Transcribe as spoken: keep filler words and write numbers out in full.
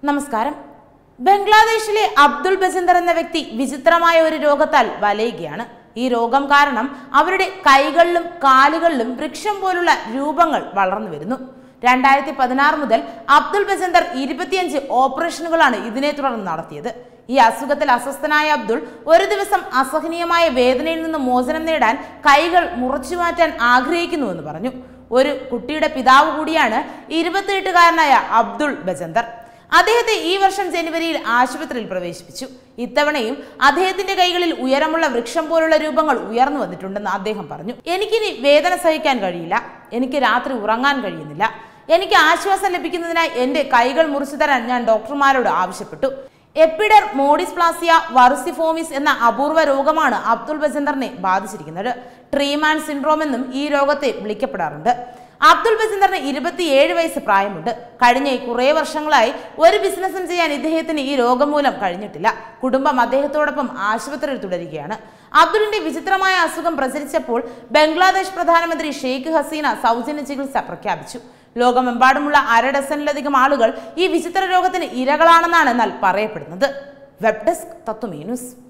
നമസ്കാരം. ബംഗ്ലാദേശിലെ അബ്ദുൾ ബസിന്ദർ എന്ന വ്യക്തി വിചിത്രമായ ഒരു രോഗത്താൽ വലയുകയാണ്. ഈ രോഗം കാരണം അവരുടെ കൈകളിലും കാലുകളിലും വൃക്ഷം പോലുള്ള രൂപങ്ങൾ വളർന്നു വരുന്നു. രണ്ടായിരത്തി പതിനാറ് മുതൽ അബ്ദുൾ ബസിന്ദർ ഇരുപത്തിയഞ്ച് ഓപ്പറേഷനുകളാണ് ഇതിനെ തുടർന്ന് നടത്തിയത്. ഈ അസുഖത്തിൽ അസ്വസ്ഥനായ അബ്ദുൾ ഒരു ദിവസം അസഹനീയമായ വേദനയിൽ നിന്ന് മോചനം നേടാൻ കൈകൾ മുറിച്ചു മാറ്റാൻ ആഗ്രഹിക്കുന്നുവെന്ന് പറഞ്ഞു. ഒരു കുട്ടിയുടെ പിതാവ് കൂടിയാണ് ഇരുപത്തിയെട്ടുകാരനായ അബ്ദുൾ ബസിന്ദർ. അദ്ദേഹത്തെ ഈ വർഷം ജനുവരിയിൽ ആശുപത്രിയിൽ പ്രവേശിപ്പിച്ചു. ഇത്തവണയും അദ്ദേഹത്തിന്റെ കൈകളിൽ ഉയരമുള്ള വൃക്ഷം പോലുള്ള രൂപങ്ങൾ ഉയർന്നു വന്നിട്ടുണ്ടെന്ന് അദ്ദേഹം പറഞ്ഞു. എനിക്കിനി വേദന സഹിക്കാൻ കഴിയില്ല, എനിക്ക് രാത്രി ഉറങ്ങാൻ കഴിയുന്നില്ല, എനിക്ക് ആശ്വാസം ലഭിക്കുന്നതിനായി എന്റെ കൈകൾ മുറിച്ചു തരാൻ ഞാൻ ഡോക്ടർമാരോട് ആവശ്യപ്പെട്ടു. എപ്പിഡർ മോഡിസ്പ്ലാസിയ വറുസിഫോമിസ് എന്ന അപൂർവ രോഗമാണ് അബ്ദുൾ ബസിന്ദറിനെ ബാധിച്ചിരിക്കുന്നത്. ട്രീമാൻ സിൻഡ്രോം എന്നും ഈ രോഗത്തെ വിളിക്കപ്പെടാറുണ്ട്. അബ്ദുൾ ബസിന്ദറിന് ഇരുപത്തിയേഴ് വയസ്സ് പ്രായമുണ്ട്. കഴിഞ്ഞ കുറേ വർഷങ്ങളായി ഒരു ബിസിനസ്സും ചെയ്യാൻ ഇദ്ദേഹത്തിന് ഈ രോഗം മൂലം കഴിഞ്ഞിട്ടില്ല. കുടുംബം അദ്ദേഹത്തോടൊപ്പം ആശുപത്രിയിൽ തുടരുകയാണ്. അബ്ദുളിന്റെ വിചിത്രമായ അസുഖം പ്രചരിച്ചപ്പോൾ ബംഗ്ലാദേശ് പ്രധാനമന്ത്രി ഷെയ്ഖ് ഹസീന സൗജന്യ ചികിത്സ പ്രഖ്യാപിച്ചു. ലോകമെമ്പാടുമുള്ള അര ഡസനിലധികം ആളുകൾ ഈ വിചിത്ര രോഗത്തിന് ഇരകളാണെന്നാണ് എന്നാൽ പറയപ്പെടുന്നത്. Web desk Tathvamayi news.